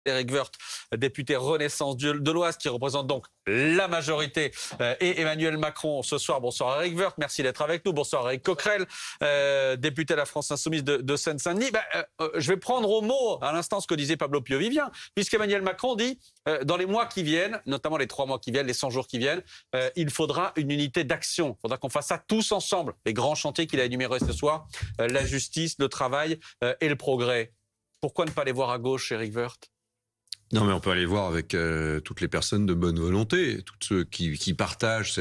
Éric Woerth, député Renaissance de l'Oise, qui représente donc la majorité, et Emmanuel Macron ce soir. Bonsoir Éric Woerth, merci d'être avec nous. Bonsoir Éric Coquerel, député de la France Insoumise de Seine-Saint-Denis. Je vais prendre au mot à l'instant ce que disait Pablo Pio-Vivien, puisqu'Emmanuel Macron dit dans les mois qui viennent, notamment les 3 mois qui viennent, les 100 jours qui viennent, il faudra une unité d'action. Il faudra qu'on fasse ça tous ensemble. Les grands chantiers qu'il a énumérés ce soir, la justice, le travail et le progrès. Pourquoi ne pas les voir à gauche, Éric Woerth? Non, mais on peut aller voir avec toutes les personnes de bonne volonté, tous ceux qui partagent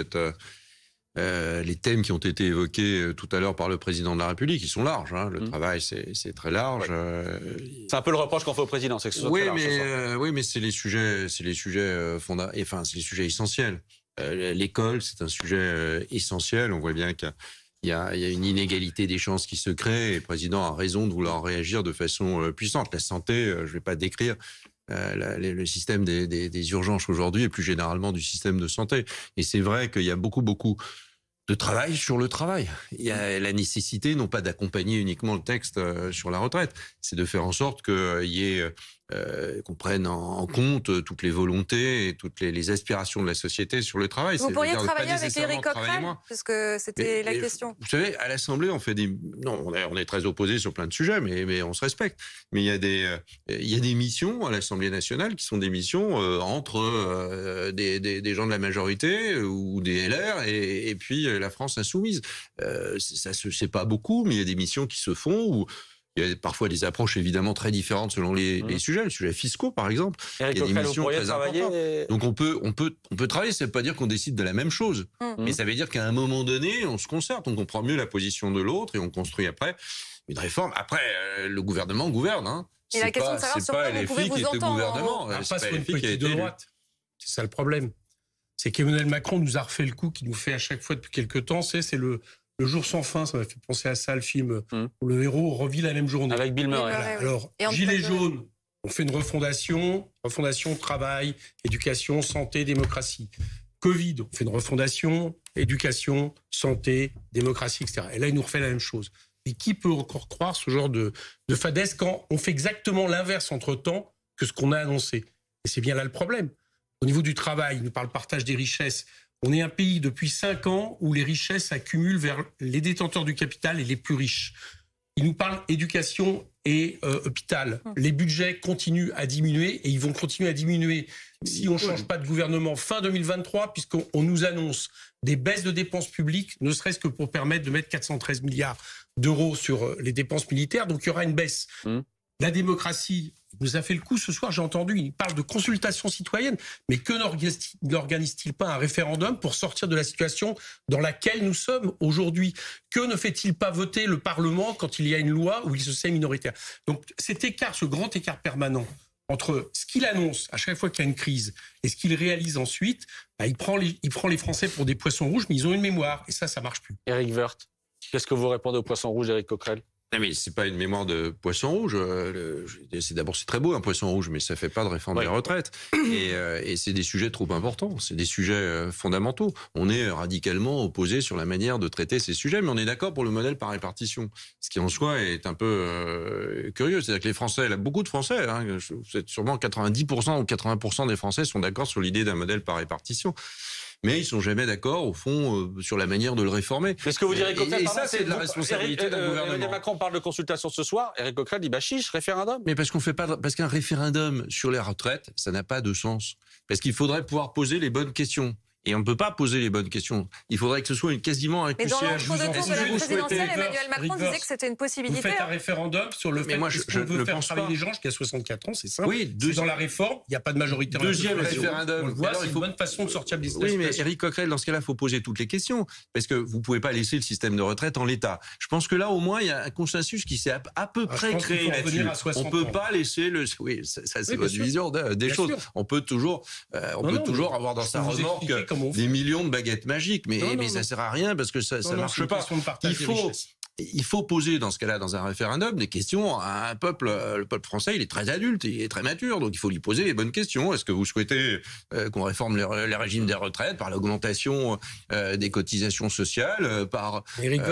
les thèmes qui ont été évoqués tout à l'heure par le président de la République. Ils sont larges. Hein. Le travail, c'est très large. C'est un peu le reproche qu'on fait au président, c'est que ce soit très large. Oui, mais c'est les sujets c'est les sujets essentiels. L'école, c'est un sujet essentiel. On voit bien qu'il y a une inégalité des chances qui se crée. Et le président a raison de vouloir réagir de façon puissante. La santé, je ne vais pas décrire le système des urgences aujourd'hui et plus généralement du système de santé. Et c'est vrai qu'il y a beaucoup de travail sur le travail. Il y a la nécessité non pas d'accompagner uniquement le texte sur la retraite, c'est de faire en sorte qu'il y ait qu'on prenne en compte toutes les volontés et toutes les aspirations de la société sur le travail. Vous pourriez travailler avec Éric Coquerel, parce que c'était la question. Vous savez, à l'Assemblée, on est très opposés sur plein de sujets, mais on se respecte. Mais il y a des missions à l'Assemblée nationale qui sont des missions entre des gens de la majorité ou des LR et puis la France insoumise. Ça se sait pas beaucoup, mais il y a des missions qui se font où il y a parfois des approches évidemment très différentes selon les sujets, les sujets fiscaux par exemple. Éric il y a des Coquerel, missions très importantes. Donc on peut travailler, ça ne veut pas dire qu'on décide de la même chose, mais ça veut dire qu'à un moment donné, on se concerte, on comprend mieux la position de l'autre et on construit après une réforme. Après, le gouvernement gouverne. Hein. Et la question de savoir sur quoi vous pouvez vous entendre. Pas sur une politique de droite. C'est ça le problème. C'est qu'Emmanuel Macron nous a refait le coup qu'il nous fait à chaque fois depuis quelques temps. C'est le jour sans fin, ça m'a fait penser à ça, le film où le héros revit la même journée. Avec Bill Murray. Voilà. Alors, Gilets jaunes, on fait une refondation, travail, éducation, santé, démocratie. Covid, on fait une refondation, éducation, santé, démocratie, etc. Et là, il nous refait la même chose. Et qui peut encore croire ce genre de fadesse quand on fait exactement l'inverse entre-temps que ce qu'on a annoncé? Et c'est bien là le problème. Au niveau du travail, il nous parle partage des richesses. On est un pays depuis 5 ans où les richesses s'accumulent vers les détenteurs du capital et les plus riches. Il nous parle éducation et hôpital. Les budgets continuent à diminuer et ils vont continuer à diminuer si on ne change pas de gouvernement fin 2023, puisqu'on nous annonce des baisses de dépenses publiques, ne serait-ce que pour permettre de mettre 413 milliards d'euros sur les dépenses militaires. Donc il y aura une baisse. La démocratie nous a fait le coup ce soir, j'ai entendu, il parle de consultation citoyenne, mais que n'organise-t-il pas un référendum pour sortir de la situation dans laquelle nous sommes aujourd'hui? Que ne fait-il pas voter le Parlement quand il y a une loi où il se sait minoritaire? Donc cet écart, ce grand écart permanent entre ce qu'il annonce à chaque fois qu'il y a une crise et ce qu'il réalise ensuite, il prend les Français pour des poissons rouges, mais ils ont une mémoire, et ça marche plus. Éric Woerth, qu'est-ce que vous répondez aux poissons rouges, Éric Coquerel? Non, mais c'est pas une mémoire de poisson rouge. C'est très beau un poisson rouge, mais ça fait pas de réforme des retraites. Et c'est des sujets trop importants. C'est des sujets fondamentaux. On est radicalement opposés sur la manière de traiter ces sujets, mais on est d'accord pour le modèle par répartition. Ce qui en soi est un peu curieux. C'est-à-dire que les Français, là, beaucoup de Français, sûrement 90% ou 80% des Français sont d'accord sur l'idée d'un modèle par répartition. Mais ils sont jamais d'accord, au fond, sur la manière de le réformer. Mais ce que vous direz, et ça, c'est de la responsabilité d'un gouvernement. Emmanuel Macron parle de consultation ce soir. Éric Coquerel dit chiche, référendum. Mais parce qu'un référendum sur les retraites, ça n'a pas de sens. Parce qu'il faudrait pouvoir poser les bonnes questions. Et on ne peut pas poser les bonnes questions. Il faudrait que ce soit quasiment un QCM. Mais dans l'entre-deux tours de la présidentielle, Emmanuel Macron disait que c'était une possibilité. Vous faites un référendum sur le fait qu'on veut faire travailler les gens jusqu'à 64 ans, c'est ça? Oui, dans la réforme, il n'y a pas de majorité. Deuxième référendum. On le voit, c'est une bonne façon de sortir de l'histoire. Oui, mais Éric Coquerel, dans ce cas-là, il faut poser toutes les questions. Parce que vous ne pouvez pas laisser le système de retraite en l'état. Je pense que là, au moins, il y a un consensus qui s'est à peu près créé là-dessus. On ne peut pas laisser le... Oui, ça c'est votre vision des choses. On peut toujours avoir dans sa remorque des millions de baguettes magiques, mais ça sert à rien parce que ça marche pas. il faut poser dans ce cas-là, dans un référendum, des questions à un peuple. Le peuple français, il est très adulte, il est très mature, donc il faut lui poser les bonnes questions. Est-ce que vous souhaitez qu'on réforme les régimes des retraites par l'augmentation des cotisations sociales, par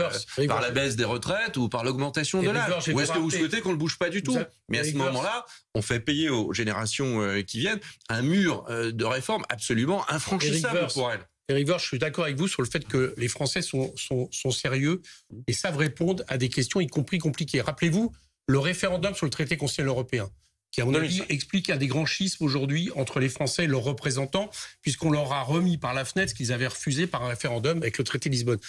la baisse des retraites ou par l'augmentation de l'âge? Ou est-ce que vous souhaitez qu'on ne le bouge pas du tout? Mais à ce moment-là, on fait payer aux générations qui viennent un mur de réforme absolument infranchissable pour elles. Éric Woerth, je suis d'accord avec vous sur le fait que les Français sont sérieux et savent répondre à des questions, y compris compliquées. Rappelez-vous le référendum sur le traité constitutionnel européen, qui, à mon avis, explique un des grands schismes aujourd'hui entre les Français et leurs représentants, puisqu'on leur a remis par la fenêtre ce qu'ils avaient refusé par un référendum avec le traité de Lisbonne.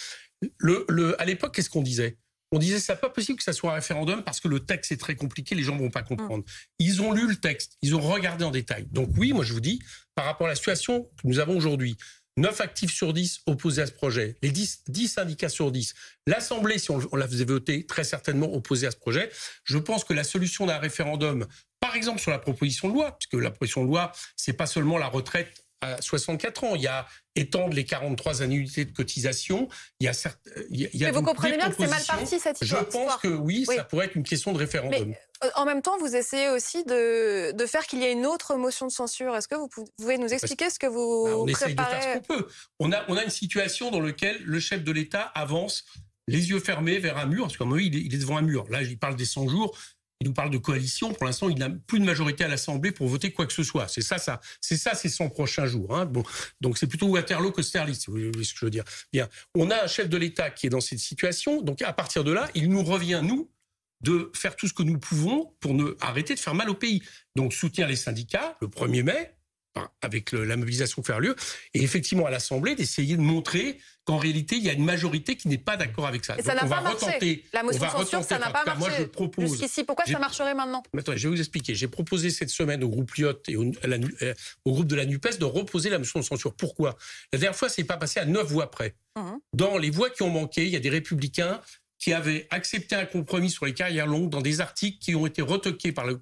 À l'époque, qu'est-ce qu'on disait? On disait c'est pas possible que ça soit un référendum parce que le texte est très compliqué, les gens vont pas comprendre. Ils ont lu le texte, ils ont regardé en détail. Donc oui, moi je vous dis, par rapport à la situation que nous avons aujourd'hui, 9 actifs sur 10 opposés à ce projet, les 10 syndicats sur 10, l'Assemblée, si on la faisait voter, très certainement opposée à ce projet. Je pense que la solution d'un référendum, par exemple sur la proposition de loi, puisque la proposition de loi, c'est pas seulement la retraite à 64 ans, il y a étendre les 43 annuités de cotisation, il y a mais vous comprenez bien que c'est mal parti cette histoire. Je pense que oui, ça pourrait être une question de référendum. Mais en même temps, vous essayez aussi de faire qu'il y ait une autre motion de censure. Est-ce que vous pouvez nous expliquer ce que vous on préparez? essaye de faire ce qu'on peut. On a une situation dans laquelle le chef de l'État avance les yeux fermés vers un mur, parce qu'à un moment, il est devant un mur. Là, il parle des 100 jours. Il nous parle de coalition. Pour l'instant, il n'a plus de majorité à l'Assemblée pour voter quoi que ce soit. C'est ça, ces 100 prochains jours. Hein. Bon, donc c'est plutôt Waterloo qu'Austerlitz, vous voyez ce que je veux dire. Bien, on a un chef de l'État qui est dans cette situation. Donc à partir de là, il nous revient, nous, de faire tout ce que nous pouvons pour ne arrêter de faire mal au pays. Donc soutenir les syndicats le 1er mai, avec la mobilisation faire lieu, et effectivement à l'Assemblée d'essayer de montrer qu'en réalité il y a une majorité qui n'est pas d'accord avec ça. Et ça n'a pas marché. La motion de censure, ça n'a pas marché. Moi, je propose. Jusqu'ici, pourquoi ça marcherait maintenant? Attends, je vais vous expliquer. J'ai proposé cette semaine au groupe Lyotte et au groupe de la NUPES de reposer la motion de censure. Pourquoi? La dernière fois, c'est pas passé à 9 voix près. Dans les voix qui ont manqué, il y a des républicains qui avaient accepté un compromis sur les carrières longues dans des articles qui ont été retoqués par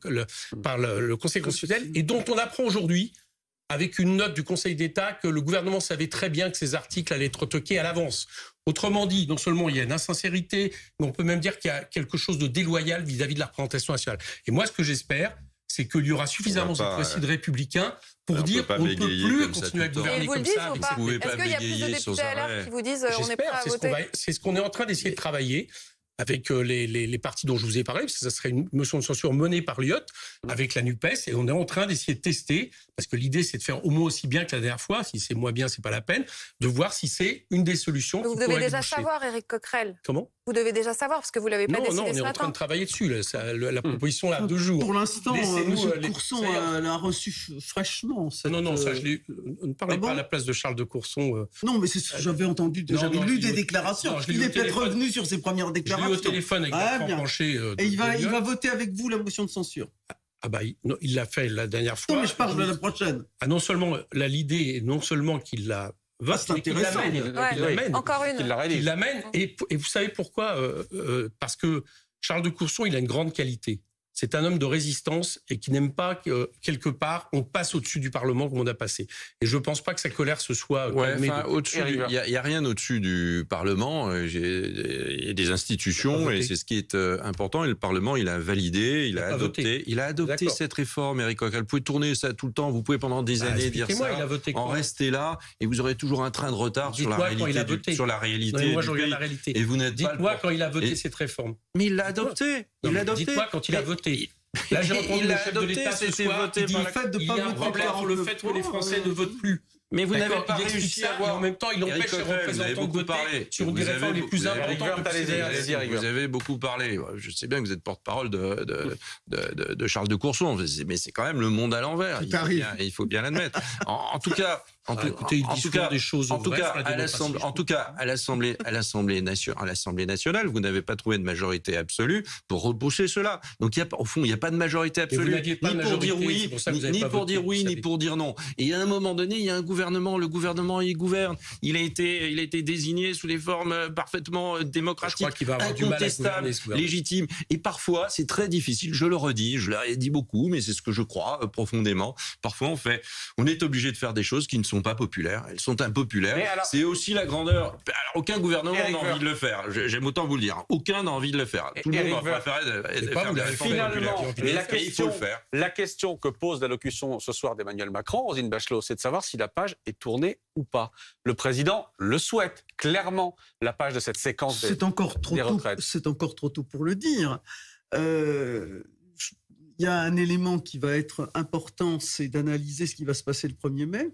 le Conseil constitutionnel et dont on apprend aujourd'hui, avec une note du Conseil d'État, que le gouvernement savait très bien que ces articles allaient être retoqués à l'avance. Autrement dit, non seulement il y a une insincérité, mais on peut même dire qu'il y a quelque chose de déloyal vis-à-vis de la représentation nationale. Et moi, ce que j'espère, c'est qu'il y aura suffisamment cette fois-ci de républicains pour dire qu'on ne peut plus continuer à gouverner comme ça. Est-ce qu'il y a plus de députés à l'heure qui vous disent on est prêt à voter? C'est ce qu'on est en train d'essayer de travailler avec les partis dont je vous ai parlé, parce que ça serait une motion de censure menée par Lyotte, avec la NUPES, et on est en train d'essayer de tester, parce que l'idée c'est de faire au moins aussi bien que la dernière fois, si c'est moins bien, c'est pas la peine, de voir si c'est une des solutions. Vous devez déjà savoir, Éric Coquerel. Comment? Vous devez déjà savoir, parce que vous l'avez pas décidé ce matin. Non, on est en train de travailler dessus, la proposition là, 2 jours. Pour l'instant, M. Courson l'a reçu fraîchement. Non, ça, ne parlez pas à la place de Charles de Courson. Non, mais j'avais entendu, j'avais lu des déclarations. Il est peut-être revenu sur ses premières déclarations. Je l'ai au téléphone avec Bertrand Pancher. Et il va voter avec vous la motion de censure. Ah bah, il l'a fait la dernière fois. Non, mais je parle de la prochaine. Ah, non seulement l'idée, non seulement qu'il la vote, c'est intéressant. Qu'il l'amène. Encore une. Qu'il l'amène. Et vous savez pourquoi? Parce que Charles de Courson, il a une grande qualité. C'est un homme de résistance et qui n'aime pas que, quelque part, on passe au-dessus du Parlement comme on a passé. Et je ne pense pas que sa colère se soit calmée. Il n'y a rien au-dessus du Parlement. Il y a des institutions et c'est ce qui est important. Et le Parlement, il a validé, il a adopté cette réforme, Éric Coquerel. Vous pouvez tourner ça tout le temps. Vous pouvez pendant des années dire ça. Il a voté quoi? En rester là et vous aurez toujours un train de retard sur la réalité. Moi, je regarde la réalité. Et vous n'êtes pas. Dites-moi quand il a voté cette réforme. Mais il l'a adopté. Dites-moi quand il a voté. Là, j'ai entendu le chef de l'État ce soir qui dit il y a un problème sur le fait que les Français ne votent plus. Mais vous n'avez pas réussi à voir. En même temps, il empêche les représentants de voter sur des réformes les plus importantes. Vous avez beaucoup parlé. Je sais bien que vous êtes porte-parole de Charles de Courson, mais c'est quand même le monde à l'envers. Il faut bien l'admettre. En tout cas, à l'Assemblée nationale, vous n'avez pas trouvé de majorité absolue pour repousser cela. Donc, au fond, il n'y a pas de majorité absolue, ni pour dire oui, ni pour dire non. Et à un moment donné, il y a un gouvernement gouvernement, il gouverne. Il a été désigné sous des formes parfaitement démocratiques, incontestables, légitimes. Et parfois, c'est très difficile. Je le redis, je l'ai dit beaucoup, mais c'est ce que je crois profondément. Parfois, on est obligé de faire des choses qui ne sont pas populaires. Elles sont impopulaires. Alors, c'est aussi la grandeur. Alors, aucun gouvernement n'a envie de le faire. J'aime autant vous le dire. Aucun n'a envie de le faire. Tout le monde va préférer faire des réformes finalement, il faut le faire. La question que pose l'allocution ce soir d'Emmanuel Macron, Roselyne Bachelot, c'est de savoir si la page est tournée ou pas. Le président le souhaite, clairement, la page de cette séquence des retraites. C'est encore trop tôt pour le dire. Il y a un élément qui va être important, c'est d'analyser ce qui va se passer le 1er mai.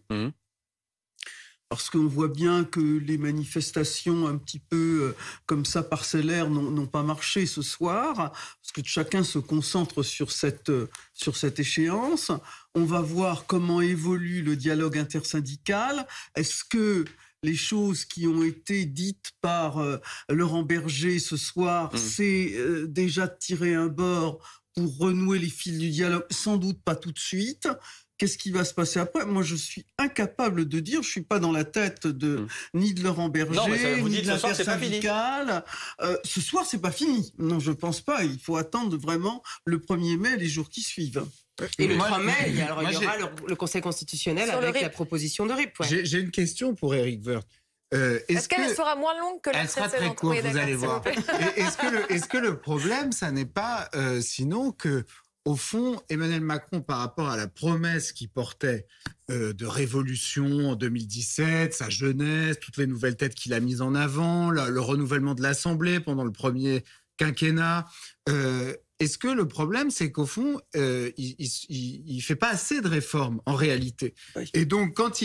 Parce qu'on voit bien que les manifestations un petit peu comme ça parcellaires n'ont pas marché ce soir, parce que chacun se concentre sur cette échéance. On va voir comment évolue le dialogue intersyndical. Est-ce que les choses qui ont été dites par Laurent Berger ce soir, c'est déjà de tirer un bord pour renouer les fils du dialogue? Sans doute pas tout de suite. Qu'est-ce qui va se passer après? Moi, je suis incapable de dire. Je suis pas dans la tête ni de Laurent Berger, ni de l'intersyndicale. Ce soir, c'est pas fini. Non, je pense pas. Il faut attendre vraiment le 1er mai, les jours qui suivent. Et le 3 mai, il y aura le Conseil constitutionnel avec la proposition de RIP. Ouais. J'ai une question pour Éric Woerth. Est-ce qu'elle sera moins longue que la précédente? Elle sera très courte, vous allez voir. Est-ce que le problème, ça n'est pas sinon que, au fond, Emmanuel Macron, par rapport à la promesse qu'il portait de révolution en 2017, sa jeunesse, toutes les nouvelles têtes qu'il a mises en avant, le renouvellement de l'Assemblée pendant le premier quinquennat, est-ce que le problème, c'est qu'au fond, il fait pas assez de réformes en réalité? Oui. Et donc quand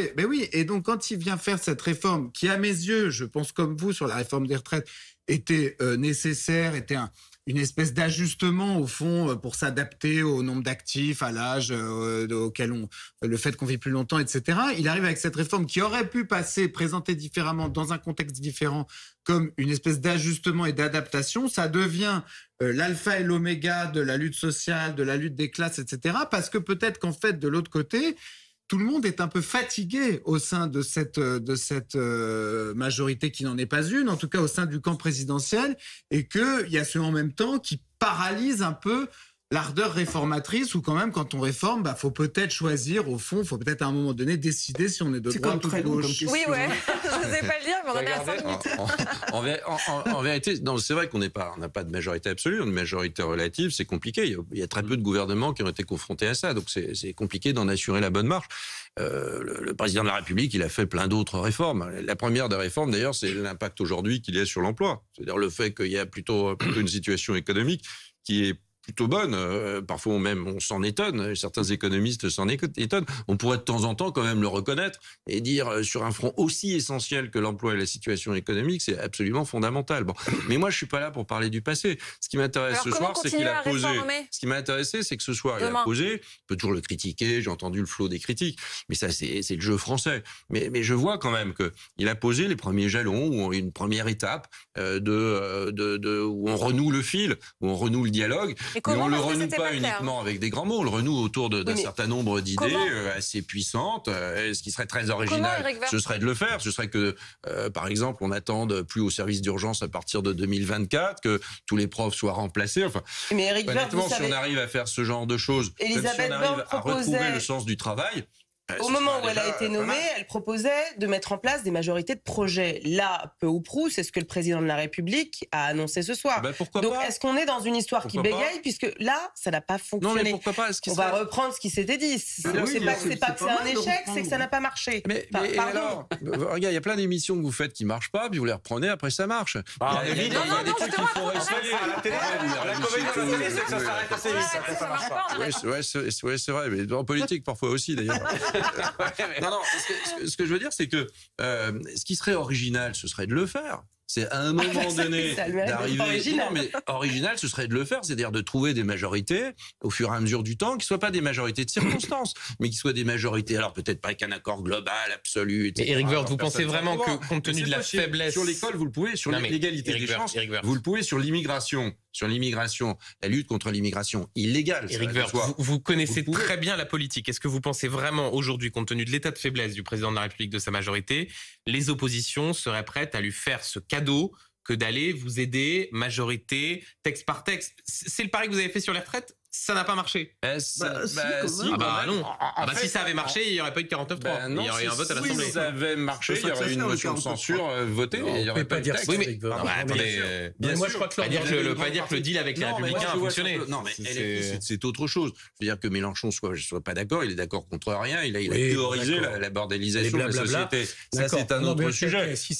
il vient faire cette réforme, qui à mes yeux, je pense comme vous sur la réforme des retraites, était nécessaire, était une espèce d'ajustement au fond pour s'adapter au nombre d'actifs, à l'âge auquel le fait qu'on vit plus longtemps, etc. Il arrive avec cette réforme qui aurait pu passer, présentée différemment, dans un contexte différent, comme une espèce d'ajustement et d'adaptation. Ça devient l'alpha et l'oméga de la lutte sociale, de la lutte des classes, etc. Parce que peut-être qu'en fait, de l'autre côté, tout le monde est un peu fatigué au sein de cette majorité qui n'en est pas une, en tout cas au sein du camp présidentiel, et qu'il y a ce en même temps qui paralyse un peu l'ardeur réformatrice, où quand même, quand on réforme, faut peut-être choisir, au fond, faut peut-être à un moment donné décider si on est de droite ou de gauche. Oui, ouais, je n'osais pas le dire, mais on en est à 5 minutes. En vérité, non, c'est vrai qu'on n'a pas de majorité absolue, on a une majorité relative, c'est compliqué. Il y a très peu de gouvernements qui ont été confrontés à ça, donc c'est compliqué d'en assurer la bonne marche. Le président de la République, il a fait plein d'autres réformes. La première des réformes, d'ailleurs, c'est l'impact aujourd'hui qu'il y a sur l'emploi. C'est-à-dire le fait qu'il y a plutôt une situation économique qui est plutôt bonne. Parfois même on s'en étonne, certains économistes s'en étonnent. On pourrait de temps en temps quand même le reconnaître et dire sur un front aussi essentiel que l'emploi et la situation économique, c'est absolument fondamental. Bon, mais moi je suis pas là pour parler du passé. Ce qui m'intéresse ce soir, c'est qu'il a posé. Ce qui m'a intéressé, c'est que ce soir il a posé. On peut toujours le critiquer. J'ai entendu le flot des critiques, mais ça c'est le jeu français. Mais je vois quand même que il a posé les premiers jalons ou une première étape où on renoue le fil, où on renoue le dialogue. Mais on ne le renoue pas uniquement avec des grands mots, on le renoue autour d'un certain nombre d'idées assez puissantes. Ce qui serait très original, ce serait de le faire. Ce serait que, par exemple, on n'attende plus au service d'urgence à partir de 2024, que tous les profs soient remplacés. Enfin, mais Éric Woerth, honnêtement, si on arrive à faire ce genre de choses, Elisabeth si on arrive à retrouver le sens du travail... Au moment où elle a été nommée, elle proposait de mettre en place des majorités de projets. Là, peu ou prou, c'est ce que le président de la République a annoncé ce soir. Donc, est-ce qu'on est dans une histoire qui bégaye, puisque là, ça n'a pas fonctionné? Non, mais pourquoi pas? On va reprendre ce qui s'était dit. C'est pas que c'est un échec, c'est que ça n'a pas marché. Mais alors, regarde, il y a plein d'émissions que vous faites qui ne marchent pas, puis vous les reprenez, après ça marche. Il y a des trucs qu'il faut essayer. La télé, la comédie de la télé, c'est que ça s'arrête assez vite. Ça marche pas. Oui, c'est vrai, mais en politique parfois aussi d'ailleurs. Non, ce que je veux dire, c'est que ce qui serait original, ce serait de le faire. C'est à un moment donné d'arriver... Non, mais original, ce serait de le faire, c'est-à-dire de trouver des majorités au fur et à mesure du temps, qui ne soient pas des majorités de circonstances, mais qui soient des majorités, alors peut-être pas avec un accord global, absolu, etc. Mais Éric Woerth, vous pensez vraiment que, compte tenu de la faiblesse... Sur l'école, vous le pouvez, sur l'égalité des chances, vous le pouvez sur l'immigration, sur l'immigration, la lutte contre l'immigration illégale. Éric Woerth, vous connaissez très bien la politique. Est-ce que vous pensez vraiment aujourd'hui, compte tenu de l'état de faiblesse du président de la République, de sa majorité, les oppositions seraient prêtes à lui faire ce cadeau que d'aller vous aider, majorité, texte par texte? C'est le pari que vous avez fait sur les retraites? Ça n'a pas marché. Si, non. Si ça avait marché, il n'y aurait pas eu de 49-3. Il y aurait eu un vote à l'Assemblée. Si ça avait marché, il y aurait eu une motion de censure votée. On ne peut pas dire ça. Moi, je crois que pas dire que le deal avec les Républicains a fonctionné. Non, mais c'est autre chose. Je veux dire que Mélenchon soit pas d'accord, il est d'accord contre rien. Il a théorisé la bordélisation de la société. Ça, c'est un autre sujet. Si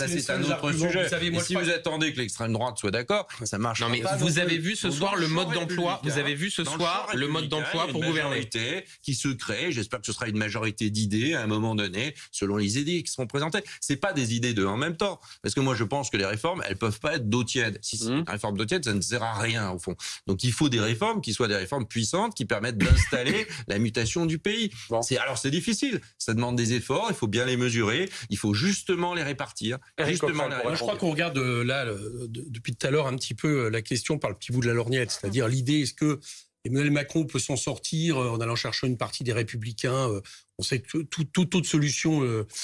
vous attendez que l'extrême droite soit d'accord, ça marche pas. Non, mais vous avez vu ce soir le mode d'emploi. Vous avez vu ce soir le mode d'emploi pour gouverner qui se crée. J'espère que ce sera une majorité d'idées à un moment donné, selon les idées qui seront présentées. C'est pas des idées en même temps, parce que moi je pense que les réformes, elles peuvent pas être d'eau tiède. Si c'est une réforme d'eau tiède, ça ne sert à rien au fond. Donc il faut des réformes qui soient des réformes puissantes, qui permettent d'installer la mutation du pays. Alors c'est difficile, ça demande des efforts, il faut bien les mesurer, il faut justement les répartir. Je crois qu'on regarde là depuis tout à l'heure un petit peu la question par le petit bout de la lorgnette, c'est-à-dire l'idée, est-ce que Emmanuel Macron peut s'en sortir en allant chercher une partie des Républicains? On sait que toute autre solution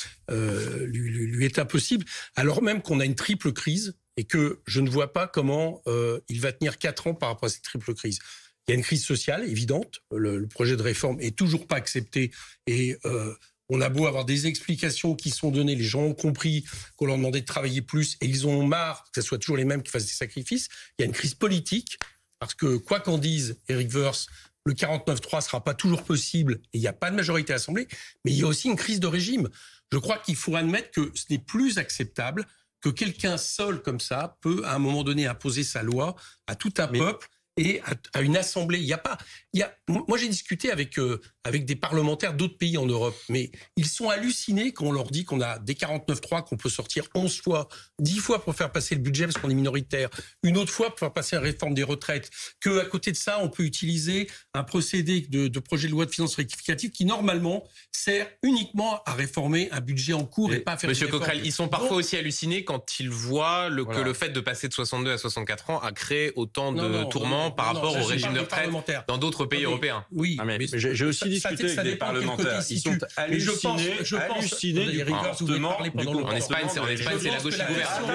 lui est impossible, alors même qu'on a une triple crise et que je ne vois pas comment il va tenir 4 ans par rapport à cette triple crise. Il y a une crise sociale évidente, le projet de réforme est toujours pas accepté et on a beau avoir des explications qui sont données, les gens ont compris qu'on leur demandait de travailler plus et ils ont marre que ce soit toujours les mêmes qui fassent des sacrifices. Il y a une crise politique. Parce que, quoi qu'en dise Éric Woerth, le 49-3 ne sera pas toujours possible et il n'y a pas de majorité à l'Assemblée, mais il y a aussi une crise de régime. Je crois qu'il faut admettre que ce n'est plus acceptable que quelqu'un seul comme ça peut, à un moment donné, imposer sa loi à tout un peuple et à une assemblée. Moi, j'ai discuté avec des parlementaires d'autres pays en Europe, mais ils sont hallucinés quand on leur dit qu'on a des 49.3, qu'on peut sortir 11 fois, 10 fois pour faire passer le budget parce qu'on est minoritaire, une autre fois pour faire passer la réforme des retraites, qu'à côté de ça, on peut utiliser un procédé de projet de loi de finances rectificative qui, normalement, sert uniquement à réformer un budget en cours et pas à faire Monsieur Coquerel, ils sont parfois aussi hallucinés quand ils voient que le fait de passer de 62 à 64 ans a créé autant de tourments par rapport au régime de retraite dans d'autres pays européens. Oui, mais j'ai aussi discuté avec des parlementaires. Ils sont hallucinés du comportement. En Espagne, c'est la gauche qui gouverne.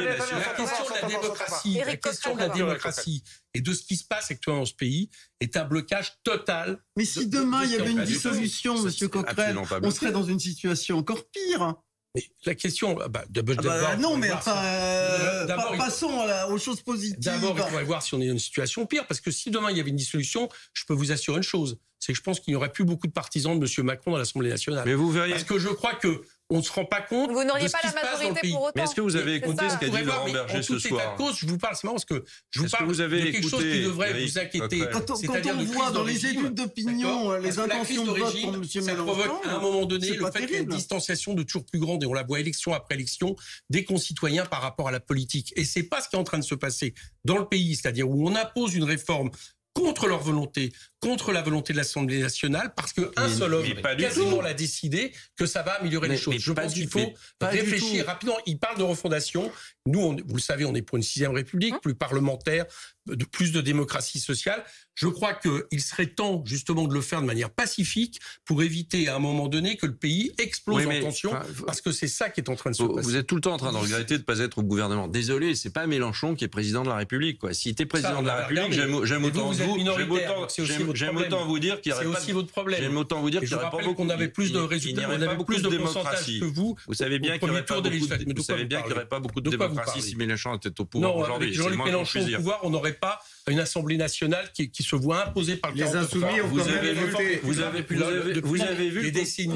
La question de la démocratie et de ce qui se passe actuellement dans ce pays est un blocage total. Mais si demain il y avait une dissolution, Monsieur Coquerel, on serait dans une situation encore pire. Mais la question, passons aux choses positives. D'abord, il faudrait voir si on est dans une situation pire, parce que si demain il y avait une dissolution, je peux vous assurer une chose, c'est que je pense qu'il n'y aurait plus beaucoup de partisans de M. Macron dans l'Assemblée nationale. Mais vous verriez. Parce que je crois que on ne se rend pas compte. Vous n'auriez pas la majorité pour autant. Mais est-ce que vous avez écouté ce qu'a dit Laurent Berger ce soir? Je vous parle, c'est marrant parce que je vous parle de quelque chose qui devrait vous inquiéter. Quand on voit dans les études d'opinion les intentions de vote pour M. Mélenchon, ça provoque à un moment donné le fait qu'il y a une distanciation de toujours plus grande, et on la voit élection après élection, des concitoyens par rapport à la politique. Et c'est pas ce qui est en train de se passer dans le pays, c'est-à-dire où on impose une réforme contre leur volonté, contre la volonté de l'Assemblée nationale, parce qu'un seul homme quasiment l'a décidé que ça va améliorer les choses. Je pense qu'il faut réfléchir rapidement. Il parle de refondation. Nous, vous le savez, on est pour une 6e République, plus parlementaire, plus de démocratie sociale. Je crois qu'il serait temps, justement, de le faire de manière pacifique pour éviter, à un moment donné, que le pays explose en tension, parce que c'est ça qui est en train de se passer. Vous êtes tout le temps en train de regretter de ne pas être au gouvernement. Désolé, c'est pas Mélenchon qui est président de la République, quoi. S'il était président de la République, j'aime autant vous dire qu'il n'y aurait pas. C'est aussi votre problème. J'aime autant vous dire qu'il n'y aurait pas beaucoup. On avait plus de résultats, on avait plus de pourcentage que vous. Vous savez bien qu'il n'y aurait pas beaucoup de démocratie si Mélenchon était au pouvoir aujourd'hui. Non, avec Jean-Luc Mélenchon au pouvoir, on n'aurait pas une Assemblée nationale qui se voit imposer par le 49-3. Les Insoumis ont quand même voté. Vous avez vu les décennies.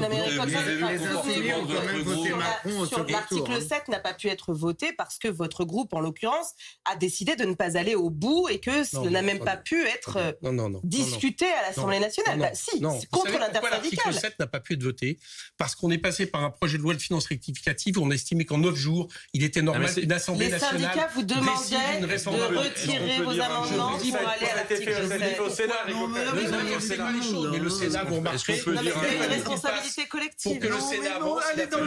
L'article 7 n'a pas pu être voté parce que votre groupe, en l'occurrence, a décidé de ne pas aller au bout et que ça n'a même pas pu être discuté. discuté à l'Assemblée nationale. Non, si, non. c'est contre l'intersyndicale. L'article 7 n'a pas pu être voté parce qu'on est passé par un projet de loi de finances rectificative où on a estimé qu'en 9 jours, il était normal qu'une Assemblée nationale. Les syndicats vous demandaient de retirer vos amendements pour aller à l'article 7. Au Sénat, mais le Sénat, vous remarquerez, il y a une responsabilité collective. Pour que le Sénat avance, allez dans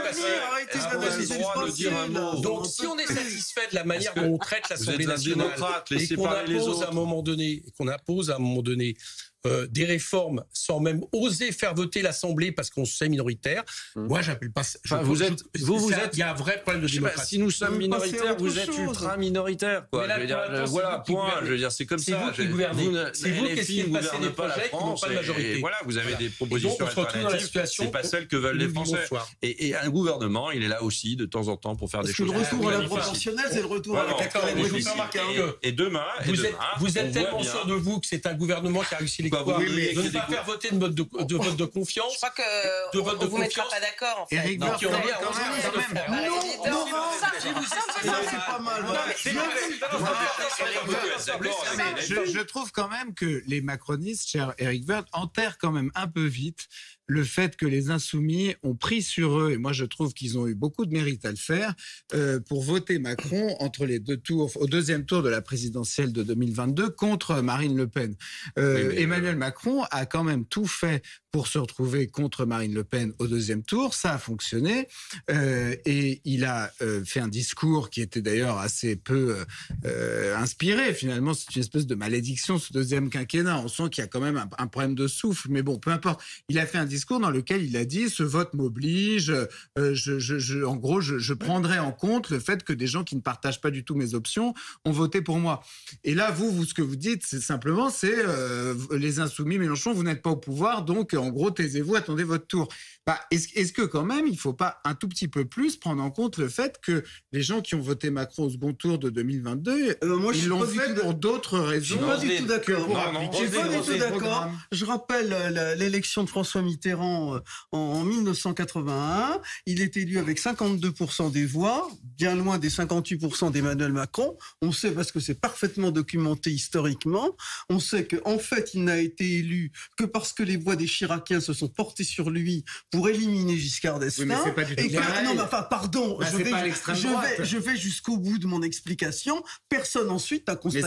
l'avenir, donc, si on est satisfait de la manière dont on traite l'Assemblée nationale et qu'on impose à un moment donné des réformes sans même oser faire voter l'Assemblée parce qu'on sait minoritaire, moi j'appelle pas ça. Il y a un vrai problème de démocratie. Si nous sommes minoritaires, vous êtes ultra minoritaires. Voilà, point. Je veux dire, c'est comme ça. C'est vous qui gouvernez. C'est vous qui essayez de passer des projets qui n'ont pas de majorité. Et voilà, vous avez des propositions alternatives. C'est pas celles que veulent les Français. Et un gouvernement, il est là aussi de temps en temps pour faire des choses. Le retour à la proportionnelle, c'est le retour à la Et demain, vous êtes tellement sûr de vous que c'est un gouvernement qui a réussi l'exploit de ne pas faire voter de vote de confiance. Je crois qu'on ne vous mettra pas d'accord, en fait. Éric Non, Woerth, c'est pas mal. Je trouve quand même que les macronistes, cher Éric Woerth, enterrent quand même un peu vite le fait que les insoumis ont pris sur eux, et moi je trouve qu'ils ont eu beaucoup de mérite à le faire, pour voter Macron entre les deux tours, au deuxième tour de la présidentielle de 2022 contre Marine Le Pen. Emmanuel Macron a quand même tout fait pour se retrouver contre Marine Le Pen au deuxième tour. Ça a fonctionné. Et il a fait un discours qui était d'ailleurs assez peu inspiré. Finalement, c'est une espèce de malédiction, ce deuxième quinquennat. On sent qu'il y a quand même un problème de souffle. Mais bon, peu importe. Il a fait un discours dans lequel il a dit « ce vote m'oblige, en gros, je prendrai en compte le fait que des gens qui ne partagent pas du tout mes options ont voté pour moi ». Et là, vous, ce que vous dites, c'est simplement, les insoumis, Mélenchon, vous n'êtes pas au pouvoir, donc en gros, taisez-vous, attendez votre tour. Est-ce que quand même, il ne faut pas un tout petit peu plus prendre en compte le fait que les gens qui ont voté Macron au second tour de 2022, ils l'ont fait pour d'autres raisons. Je suis pas du tout d'accord. Je suis pas du tout d'accord. Je rappelle l'élection de François Mitterrand en 1981. Il est élu avec 52% des voix, bien loin des 58% d'Emmanuel Macron. On sait, parce que c'est parfaitement documenté historiquement, on sait qu'en fait, il n'a été élu que parce que les voix des Chiraciens se sont portées sur lui pour éliminer Giscard d'Estaing. Oui, mais c'est pas du tout pareil. Non, mais enfin, pardon, je vais jusqu'au bout de mon explication. Personne ensuite n'a contesté.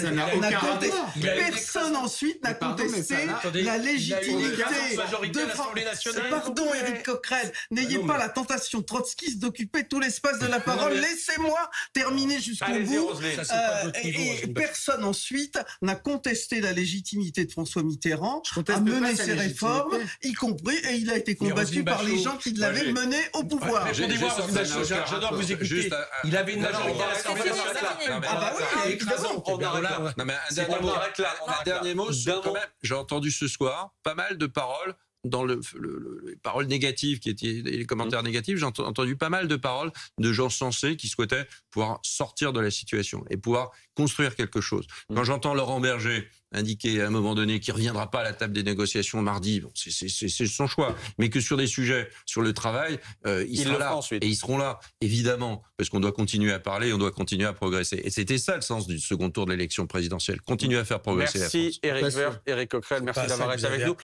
Personne ensuite n'a contesté la légitimité de l'Assemblée nationale. Pardon, Éric Coquerel, n'ayez pas la tentation trotskiste d'occuper tout l'espace de la parole. Laissez-moi terminer jusqu'au bout. Et personne ensuite n'a contesté la légitimité de François Mitterrand à mener ses réformes, y compris, et il a été combattu par les gens qui l'avaient mené au pouvoir. Répondez-moi, j'adore vous écouter. Il avait une majorité à l'Assemblée nationale. Ah bah oui, évidemment. Non, mais un dernier mot, quand même, j'ai entendu ce soir pas mal de paroles dans les paroles négatives, les commentaires négatifs, j'ai entendu pas mal de paroles de gens sensés qui souhaitaient pouvoir sortir de la situation et pouvoir construire quelque chose. Quand j'entends Laurent Berger indiquer à un moment donné qu'il ne reviendra pas à la table des négociations mardi, bon, c'est son choix, mais que sur des sujets, sur le travail, il sera là, et ils seront là, évidemment, parce qu'on doit continuer à parler, on doit continuer à progresser. Et c'était ça le sens du second tour de l'élection présidentielle, continuer à faire progresser la France. Merci Éric Woerth, Éric Coquerel, merci d'avoir été avec nous.